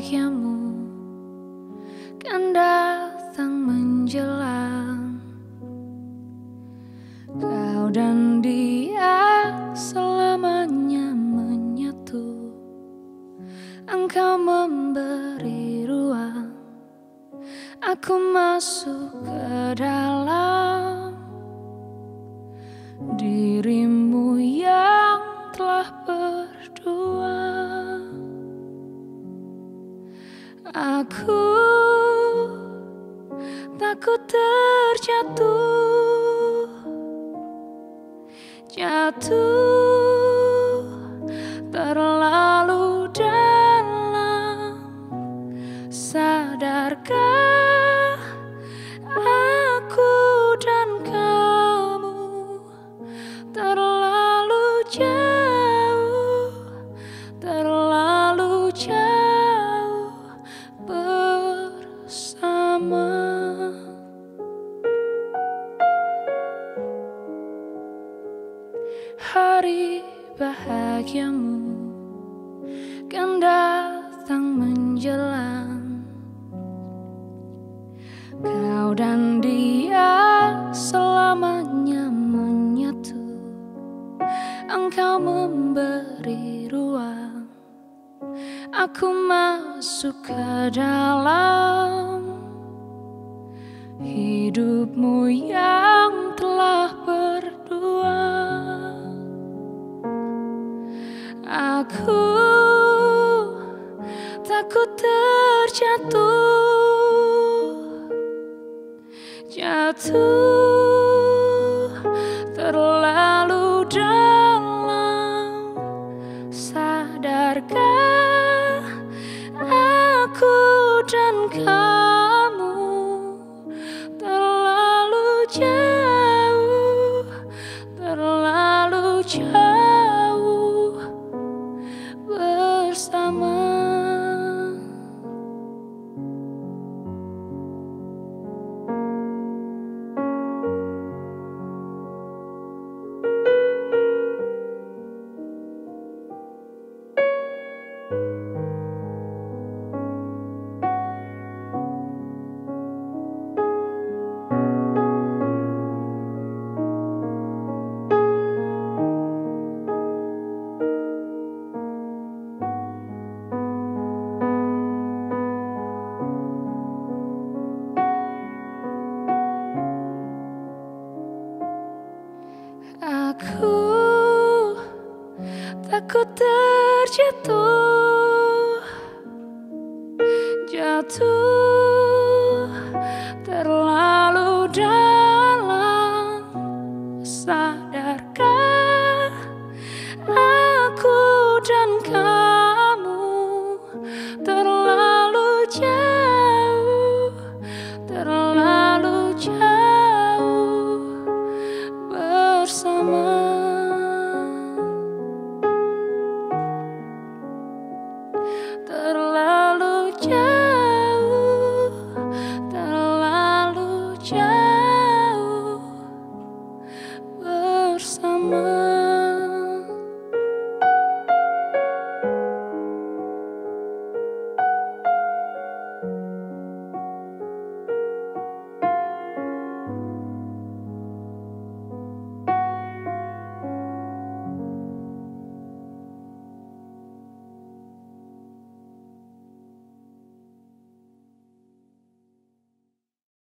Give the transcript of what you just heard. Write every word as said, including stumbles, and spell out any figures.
bahagiamu kan datang menjelang. Kau dan dia selamanya menyatu. Engkau memberi ruang, aku masuk ke dalam dirimu yang telah berdua. Aku takut terjatuh, jatuh terlalu dalam. Sadarkah aku dan kamu terlalu jauh, terlalu jauh bersama. Hari bahagiamu kan datang menjelang. Kau dan dia selamanya menyatu. Engkau memberi ruang, aku masuk ke dalam hidupmu yang telah berdua. Aku takut terjatuh, jatuh terlalu dalam. Sadarkah aku dan kamu terlalu jauh, terlalu jauh bersama. Aku takut terjatuh,